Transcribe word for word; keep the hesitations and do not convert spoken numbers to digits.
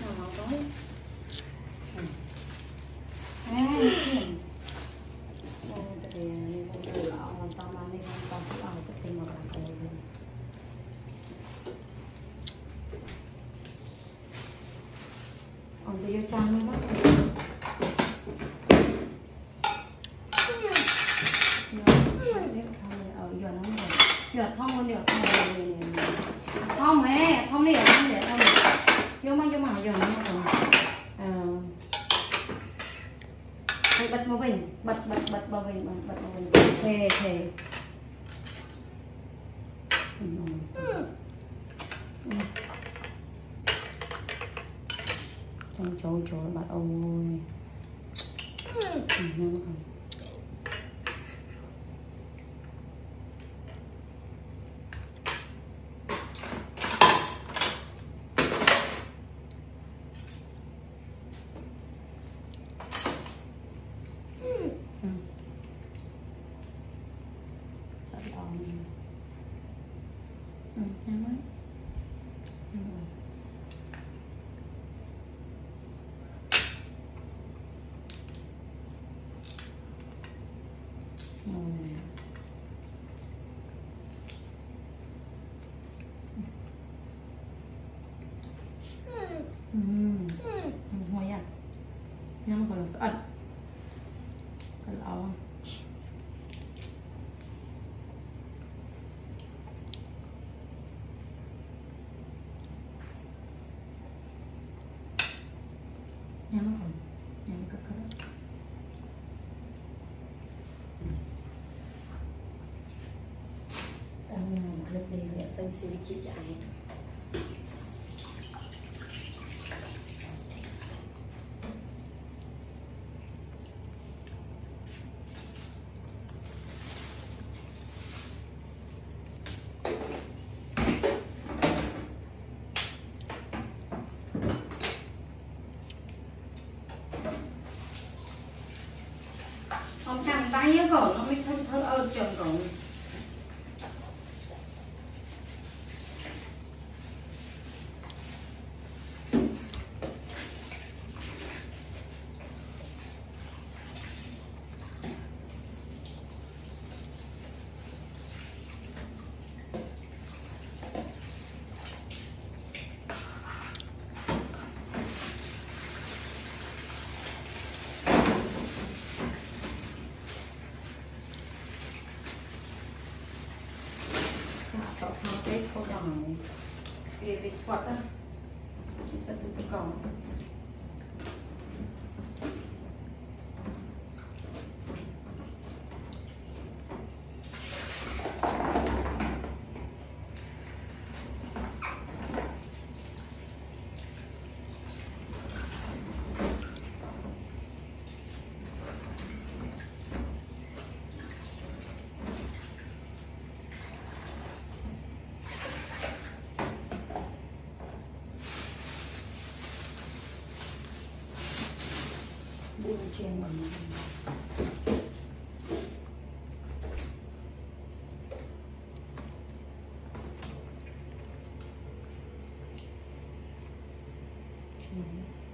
nào tới à thì mình lọ làm sao mà đi làm sao cứ ăn cái tiền mà làm cái gì còn thì vô trang luôn đó giờ nó giờ thông hơn giờ thông mẹ thông đi ở thông để thông vô mang vô mà giờ nó rồi bật màu bình bật bật bật màu bình bật màu bình thề thề trong chỗ chỗ bạn ơi Ừm, hoa à, nhưng mà còn là sợi, cái lẩu, nhưng mà còn, nhưng mà cái cái, tao làm clip đi để xem xíu chia chạy. Không chạm tay á cậu, nó mới thơ thơ ơn chồng cậu. Cậu thao cái khâu đằng về cái spot á, cái spot tụi cậu. Buông trên bằng okay.